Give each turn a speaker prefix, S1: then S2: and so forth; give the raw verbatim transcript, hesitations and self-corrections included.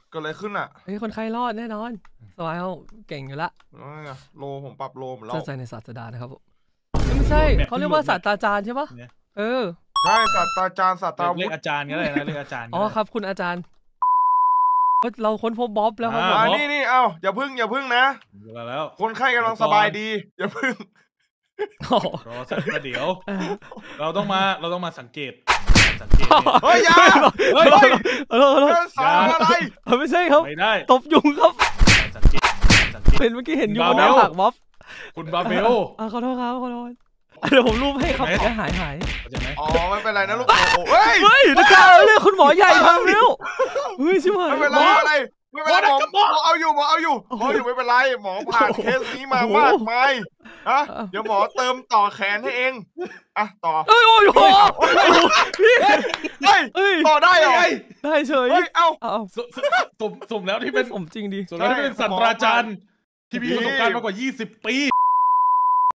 S1: เกิดอะไรขึ้นอ่ะ
S2: เฮ้ยคนไข้รอดแน่นอนสวายเขาเก่งอยู่ละ
S1: โลผมปรับโลผมแล้ว
S2: ใจในศาสดานะครับผมไม่ใช่เขาเรียกว่าศาสตราจารย์ใช่ปะเออ
S1: ใช่ศาสตราจารย์ศาสตราวุธ
S3: เรียกอาจารย์ก็ได้นะเรียกอาจารย์
S2: อ๋อครับคุณอาจารย์เราค้นพบบ๊อบแล้วครับผม
S1: นี่นี่เอ้าอย่าพึ่งอย่าพึ่งนะ
S3: แล้ว
S1: คนไข้กำลังสบายดีอย่าพึ่ง
S3: รอสักประเดี๋ยวเราต้องมาเราต้องมาสังเกตสังเกต
S1: เฮ้ยยา
S2: เฮ้ยเฮ้ย
S1: สารอะไร
S2: ไม่ใช่ครับ
S3: ไม่ได้
S2: ตบยุงครับ
S3: สังเกตสังเกต
S2: เป็นเมื่อกี้เห็นยุงบนหน้าผากบ๊อบ
S3: คุณบาเบล
S2: อ่ะขอโทษครับขอโทษเดี๋ยวผมรูปให้ครับจะหายหาย
S1: อ๋อไม่เป็นไรนะลูกเฮ้ย
S2: เฮ้ยนักข่าวเรียกคุณหมอใหญ่ทำเร็วเฮ้ยชิบหาย
S1: ไม่เป็นไรอะไรไม่เป็นไรหมอเอาอยู่หมอเอาอยู่หมออยู่ไม่เป็นไรหมอผ่านเคสนี้มามากมายฮะเดี๋ยวหมอเติมต่อแขนให้เองอ่ะต่อ
S2: เอ้ยโอ้ย
S1: พี่เฮ้ยต่อได้เหรอ
S2: ได้เฉย
S1: เฮ้ยเอ้า
S3: สมสมแล้วที่เป็น
S2: สมจริงดิ
S3: สมแล้วที่เป็นศาสตราจารย์ที่มีประสบการณ์มากกว่ายี่สิบปี